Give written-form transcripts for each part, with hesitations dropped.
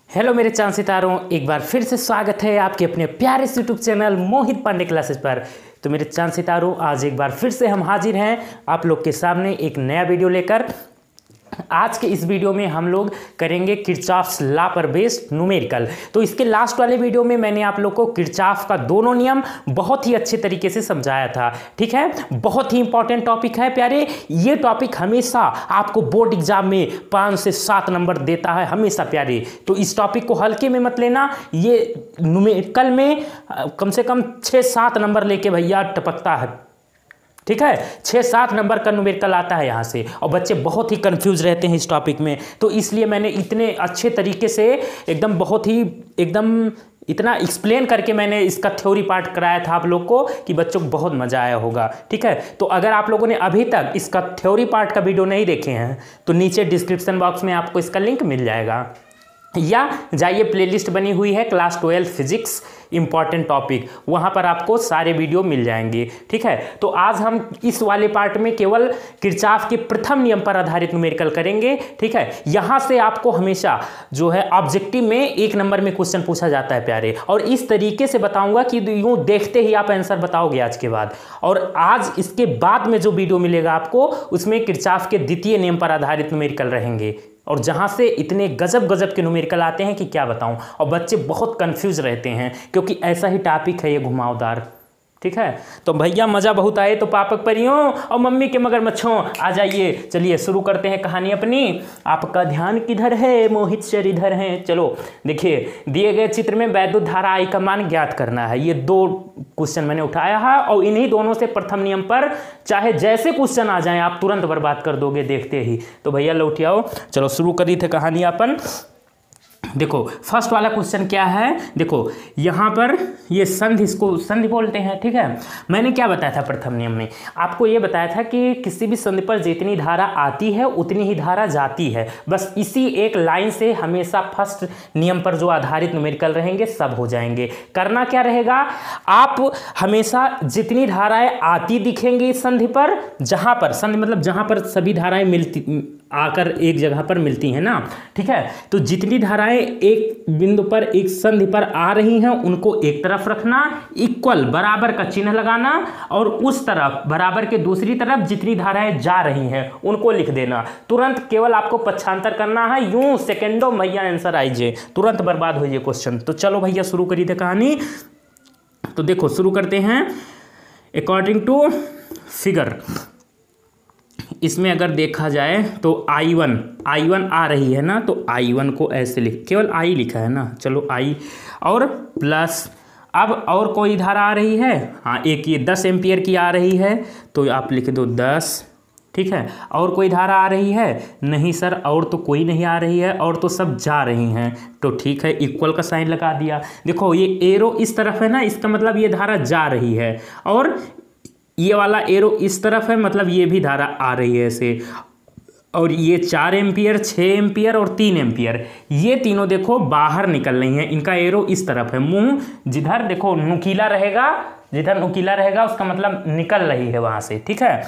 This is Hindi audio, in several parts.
हेलो मेरे चांद सितारों, एक बार फिर से स्वागत है आपके अपने प्यारे से YouTube channel Mohit Pandey classes पर। तो मेरे चांद सितारों, आज एक बार फिर से हम हाजिर हैं आप लोग के सामने एक नया वीडियो लेकर। आज के इस वीडियो में हम लोग करेंगे किरचॉफ्स लॉ पर बेस्ड न्यूमेरिकल। तो इसके लास्ट वाले वीडियो में मैंने आप लोग को किरचॉफ का दोनों नियम बहुत ही अच्छे तरीके से समझाया था। ठीक है, बहुत ही इंपॉर्टेंट टॉपिक है प्यारे। ये टॉपिक हमेशा आपको बोर्ड एग्जाम में 5 से 7 नंबर देता है हमेशा प्यारे। तो इस टॉपिक को हल्के में मत लेना, ये न्यूमेरिकल में कम से कम 6-7 नंबर लेके भैया टपकता है। ठीक है, 6-7 नंबर का न्यूमेरिकल आता है यहाँ से, और बच्चे बहुत ही कंफ्यूज रहते हैं इस टॉपिक में। तो इसलिए मैंने इतने अच्छे तरीके से एकदम इतना एक्सप्लेन करके मैंने इसका थ्योरी पार्ट कराया था आप लोग को कि बच्चों को बहुत मज़ा आया होगा। ठीक है, तो अगर आप लोगों ने अभी तक इसका थ्योरी पार्ट का वीडियो नहीं देखे हैं तो नीचे डिस्क्रिप्शन बॉक्स में आपको इसका लिंक मिल जाएगा, या जाइए प्लेलिस्ट बनी हुई है क्लास 12 फिजिक्स इंपॉर्टेंट टॉपिक, वहाँ पर आपको सारे वीडियो मिल जाएंगे। ठीक है, तो आज हम इस वाले पार्ट में केवल किरचॉफ के प्रथम नियम पर आधारित न्यूमेरिकल करेंगे। ठीक है, यहाँ से आपको हमेशा जो है ऑब्जेक्टिव में 1 नंबर में क्वेश्चन पूछा जाता है प्यारे, और इस तरीके से बताऊंगा कि यूँ देखते ही आप आंसर बताओगे आज के बाद। और आज इसके बाद में जो वीडियो मिलेगा आपको, उसमें किरचॉफ के द्वितीय नियम पर आधारित न्यूमेरिकल रहेंगे, और जहाँ से इतने गजब के न्यूमेरिकल आते हैं कि क्या बताऊं, और बच्चे बहुत कंफ्यूज रहते हैं क्योंकि ऐसा ही टॉपिक है ये घुमावदार। ठीक है, तो भैया मज़ा बहुत आए तो पापक परियों और मम्मी के मगरमच्छों आ जाइए। चलिए शुरू करते हैं कहानी अपनी। आपका ध्यान किधर है? मोहित सर इधर हैं। चलो देखिए, दिए गए चित्र में वैद्युत धारा आई का मान ज्ञात करना है। ये 2 क्वेश्चन मैंने उठाया है, और इन्हीं दोनों से प्रथम नियम पर चाहे जैसे क्वेश्चन आ जाएं आप तुरंत बर्बाद कर दोगे देखते ही। तो भैया लौट आओ, चलो शुरू करी थे कहानी अपन। देखो फर्स्ट वाला क्वेश्चन क्या है, देखो यहाँ पर ये संधि, इसको संधि बोलते हैं। ठीक है, मैंने क्या बताया था प्रथम नियम में, आपको ये बताया था कि किसी भी संधि पर जितनी धारा आती है उतनी ही धारा जाती है। बस इसी एक लाइन से हमेशा फर्स्ट नियम पर जो आधारित न्यूमेरिकल रहेंगे सब हो जाएंगे। करना क्या रहेगा, आप हमेशा जितनी धाराएं आती दिखेंगी इस संधि पर, जहाँ पर संधि मतलब जहाँ पर सभी धाराएं मिलती आकर एक जगह पर मिलती हैं ना। ठीक है, तो जितनी धाराएं एक बिंदु पर एक संधि पर आ रही हैं उनको एक तरफ रखना, इक्वल बराबर का चिन्ह लगाना, और उस तरफ बराबर के दूसरी तरफ जितनी धाराएं जा रही हैं उनको लिख देना। तुरंत केवल आपको पक्षांतर करना है, यूं सेकेंडों भैया आंसर आइए, तुरंत बर्बाद हो ये क्वेश्चन। तो चलो भैया शुरू करिए थे कहानी। तो देखो शुरू करते हैं। अकॉर्डिंग टू फिगर, इसमें अगर देखा जाए तो I1 आ रही है ना, तो I1 को ऐसे लिख, केवल I लिखा है ना, चलो I और प्लस। अब और कोई धारा आ रही है, हाँ एक ये 10 एम्पियर की आ रही है, तो आप लिख दो 10। ठीक है, और कोई धारा आ रही है? नहीं सर, और तो कोई नहीं आ रही है, और तो सब जा रही हैं। तो ठीक है, इक्वल का साइन लगा दिया। देखो ये एरो इस तरफ है ना, इसका मतलब ये धारा जा रही है, और ये वाला एरो इस तरफ है, मतलब ये भी धारा आ रही है ऐसे। और ये 4 एम्पियर, 6 एम्पियर और 3 एम्पियर, ये तीनों देखो बाहर निकल रही हैं। इनका एरो इस तरफ है, मुंह जिधर देखो नुकीला रहेगा, जिधर नुकीला रहेगा उसका मतलब निकल रही है वहां से। ठीक है,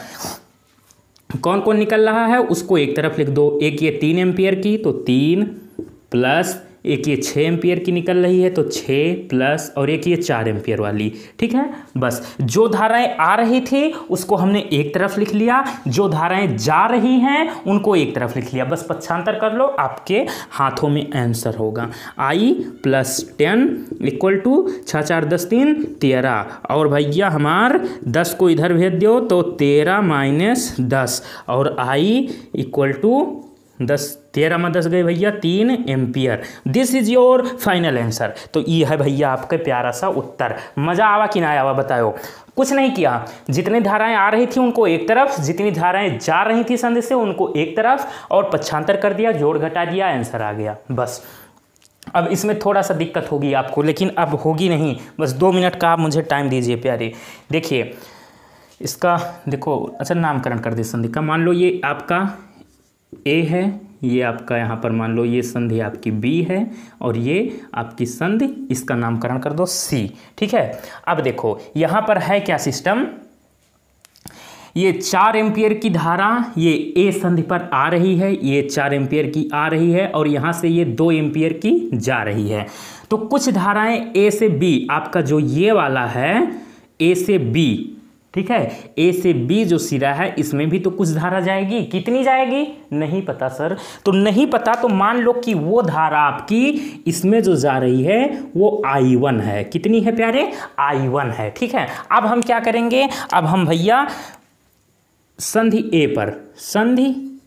कौन कौन निकल रहा है उसको एक तरफ लिख दो। एक ये 3 एम्पियर की, तो 3 प्लस, एक ये 6 एम्पियर की निकल रही है तो 6 प्लस, और एक ये 4 एम्पियर वाली। ठीक है, बस जो धाराएं आ रही थी उसको हमने एक तरफ लिख लिया, जो धाराएं जा रही हैं उनको एक तरफ लिख लिया। बस पक्षांतर कर लो, आपके हाथों में आंसर होगा। I + 10 = 6 4 10 3 13, और भैया हमार 10 को इधर भेज दो तो 13 - 10, और I = 10, 13 में 10 गए भैया 3 ampere. This is your final answer. तो ये है भैया आपका प्यारा सा उत्तर। मज़ा आवा कि ना आवा बताओ। कुछ नहीं किया, जितनी धाराएं आ रही थी उनको एक तरफ, जितनी धाराएं जा रही थी संधि से उनको एक तरफ, और पक्षांतर कर दिया, जोड़ घटा दिया, आंसर आ गया बस। अब इसमें थोड़ा सा दिक्कत होगी आपको, लेकिन अब होगी नहीं, बस 2 मिनट का आप मुझे टाइम दीजिए प्यारे। देखिए इसका, देखो अच्छा नामकरण कर दे संधि का। मान लो ये आपका A है, ये आपका यहाँ पर मान लो ये संधि आपकी B है, और ये आपकी संधि, इसका नामकरण कर दो C। ठीक है, अब देखो यहाँ पर है क्या सिस्टम, ये 4 एम्पियर की धारा ये ए संधि पर आ रही है, ये 4 एम्पियर की आ रही है और यहाँ से ये 2 एम्पियर की जा रही है। तो कुछ धाराएं ए से बी, आपका जो ये वाला है ए से बी, ठीक है, ए से बी जो सिरा है इसमें भी तो कुछ धारा जाएगी। कितनी जाएगी नहीं पता सर, तो नहीं पता तो मान लो कि वो धारा आपकी इसमें जो जा रही है वो I1 है। कितनी है प्यारे? I1 है। ठीक है, अब हम क्या करेंगे, अब हम भैया संधि ए पर, संधि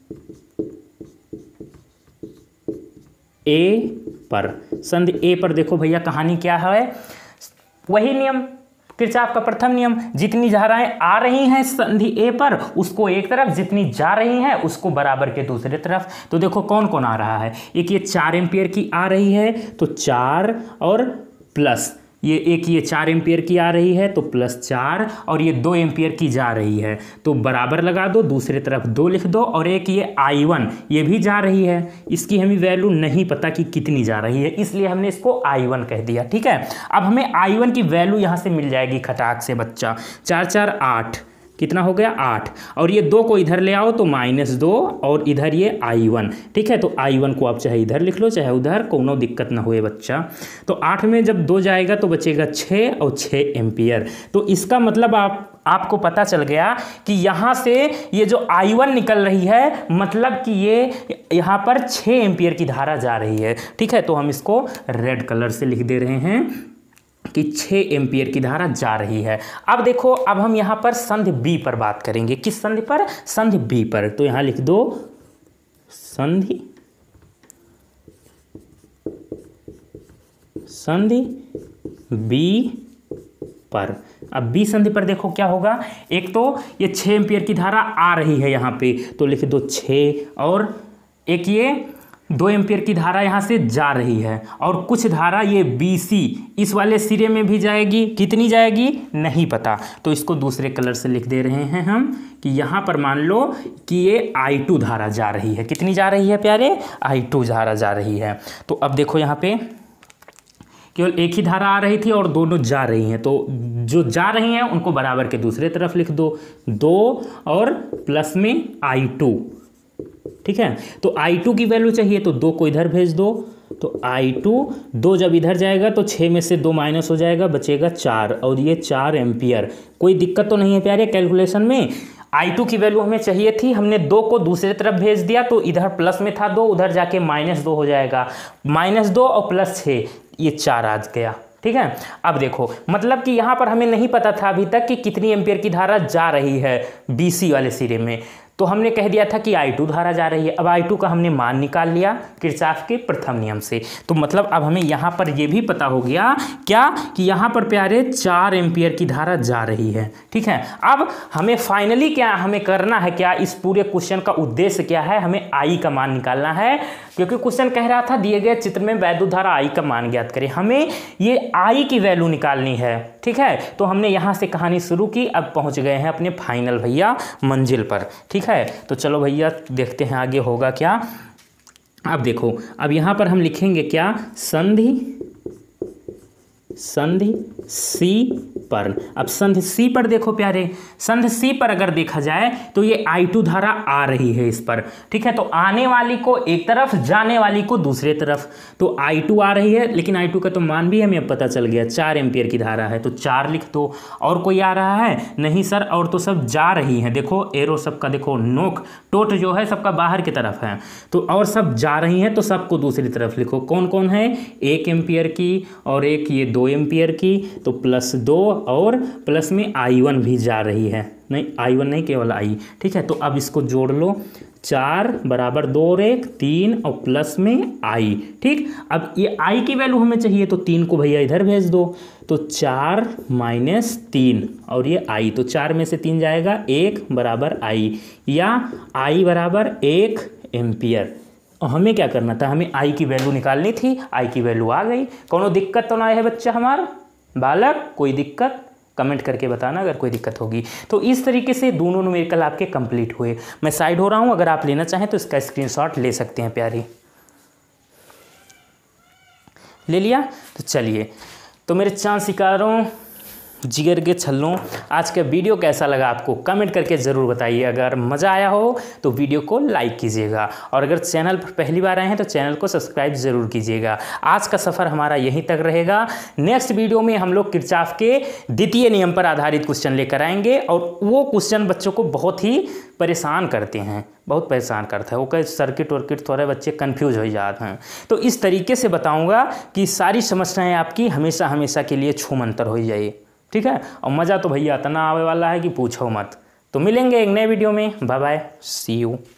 ए पर, संधि ए पर देखो भैया कहानी क्या है, वही नियम किरचॉफ का प्रथम नियम, जितनी धाराएं आ रही हैं संधि ए पर उसको एक तरफ, जितनी जा रही हैं उसको बराबर के दूसरे तरफ। तो देखो कौन कौन आ रहा है, एक ये 4 एम्पियर की आ रही है तो 4 और प्लस ये एक, ये 4 एम्पियर की आ रही है तो प्लस 4 और ये 2 एम्पियर की जा रही है तो बराबर लगा दो, दूसरे तरफ 2 लिख दो। और एक ये I1 ये भी जा रही है, इसकी हमें वैल्यू नहीं पता कि कितनी जा रही है इसलिए हमने इसको I1 कह दिया। ठीक है, अब हमें I1 की वैल्यू यहाँ से मिल जाएगी खटाक से बच्चा, 4 4 8, कितना हो गया 8, और ये 2 को इधर ले आओ तो -2 और इधर ये I1। ठीक है, तो I1 को आप चाहे इधर लिख लो चाहे उधर, कोनो दिक्कत ना हुए बच्चा। तो 8 में जब 2 जाएगा तो बचेगा 6 और 6 एम्पियर। तो इसका मतलब आपको पता चल गया कि यहाँ से ये जो I1 निकल रही है मतलब कि ये यहाँ पर 6 एम्पियर की धारा जा रही है। ठीक है, तो हम इसको रेड कलर से लिख दे रहे हैं कि 6 एम्पियर की धारा जा रही है। अब देखो, अब हम यहाँ पर संधि बी पर बात करेंगे। किस संधि पर? संधि बी पर। तो यहाँ लिख दो संधि बी पर। अब बी संधि पर देखो क्या होगा, एक तो ये 6 एम्पियर की धारा आ रही है यहाँ पे तो लिख दो 6, और एक ये 2 एम्पियर की धारा यहाँ से जा रही है और कुछ धारा ये BC इस वाले सिरे में भी जाएगी। कितनी जाएगी नहीं पता, तो इसको दूसरे कलर से लिख दे रहे हैं हम कि यहाँ पर मान लो कि ये I2 धारा जा रही है। कितनी जा रही है प्यारे? I2 धारा जा रही है। तो अब देखो यहाँ पे केवल एक ही धारा आ रही थी और दोनों जा रही हैं, तो जो जा रही हैं उनको बराबर के दूसरे तरफ लिख दो, 2 और प्लस में I2। ठीक है, तो I2 की वैल्यू चाहिए तो 2 को इधर भेज दो, तो I2 2 जब इधर जाएगा तो 6 में से 2 माइनस हो जाएगा, बचेगा 4 और ये 4 एम्पियर। कोई दिक्कत तो नहीं है प्यारे कैलकुलेशन में? I2 की वैल्यू हमें चाहिए थी, हमने 2 को दूसरे तरफ भेज दिया तो इधर प्लस में था 2, उधर जाके -2 हो जाएगा, -2 और +6 ये 4 आ गया। ठीक है, अब देखो मतलब कि यहाँ पर हमें नहीं पता था अभी तक कि कितनी एम्पियर की धारा जा रही है BC वाले सिरे में, तो हमने कह दिया था कि I2 धारा जा रही है। अब I2 का हमने मान निकाल लिया किरचॉफ के प्रथम नियम से, तो मतलब अब हमें यहाँ पर ये भी पता हो गया क्या कि यहाँ पर प्यारे 4 एम्पियर की धारा जा रही है। ठीक है, अब हमें फाइनली क्या हमें करना है, क्या इस पूरे क्वेश्चन का उद्देश्य क्या है, हमें I का मान निकालना है, क्योंकि क्वेश्चन कह रहा था दिए गए चित्र में वैद्युत धारा I का मान ज्ञात करें, हमें ये I की वैल्यू निकालनी है। ठीक है, तो हमने यहाँ से कहानी शुरू की, अब पहुँच गए हैं अपने फाइनल भैया मंजिल पर। ठीक है, तो चलो भैया देखते हैं आगे होगा क्या। अब देखो, अब यहाँ पर हम लिखेंगे क्या, संधि C पर। अब संधि C पर देखो प्यारे, संधि C पर अगर देखा जाए तो ये I2 धारा आ रही है इस पर। ठीक है, तो आने वाली को एक तरफ, जाने वाली को दूसरे तरफ, तो I2 आ रही है, लेकिन I2 का तो मान भी हमें पता चल गया, 4 एम्पियर की धारा है तो 4 लिख दो। और कोई आ रहा है नहीं सर, और तो सब जा रही हैं, देखो एरो सबका देखो नोक टोट जो है सबका बाहर की तरफ है, तो और सब जा रही हैं तो सबको दूसरी तरफ लिखो। कौन कौन है, 1 एम्पियर की और एक ये 2 एम्पियर की, तो +2 और प्लस में I1 भी जा रही है, नहीं I1 नहीं केवल I। ठीक है, तो अब इसको जोड़ लो, 4 बराबर 2 और 1 3 और प्लस में I। ठीक, अब ये I की वैल्यू हमें चाहिए तो 3 को भैया इधर भेज दो, तो 4 - 3 और ये I, तो 4 में से 3 जाएगा, 1 बराबर I, या I बराबर 1 एम्पियर। और हमें क्या करना था, हमें I की वैल्यू निकालनी थी, I की वैल्यू आ गई। कोनो दिक्कत तो ना है बच्चा हमारा बालक? कोई दिक्कत कमेंट करके बताना अगर कोई दिक्कत होगी। तो इस तरीके से दोनों न्यूमेरिकल आपके कंप्लीट हुए। मैं साइड हो रहा हूँ, अगर आप लेना चाहें तो इसका स्क्रीनशॉट ले सकते हैं प्यारी। ले लिया? तो चलिए, तो मेरे चांद सितारों जिगर के छल्लों, आज का वीडियो कैसा लगा आपको कमेंट करके ज़रूर बताइए। अगर मज़ा आया हो तो वीडियो को लाइक कीजिएगा और अगर चैनल पर पहली बार आए हैं तो चैनल को सब्सक्राइब ज़रूर कीजिएगा। आज का सफ़र हमारा यहीं तक रहेगा। नेक्स्ट वीडियो में हम लोग किरचॉफ के द्वितीय नियम पर आधारित क्वेश्चन लेकर आएंगे और वो क्वेश्चन बच्चों को बहुत ही परेशान करते हैं, बहुत परेशान करता है। वो कई सर्किट वर्किट थोड़े बच्चे कंफ्यूज हो जाते हैं। तो इस तरीके से बताऊंगा कि सारी समस्याएं आपकी हमेशा हमेशा के लिए छूमंतर हो जाए, ठीक है। और मज़ा तो भैया इतना आने वाला है कि पूछो मत। तो मिलेंगे एक नए वीडियो में। Bye bye, see you.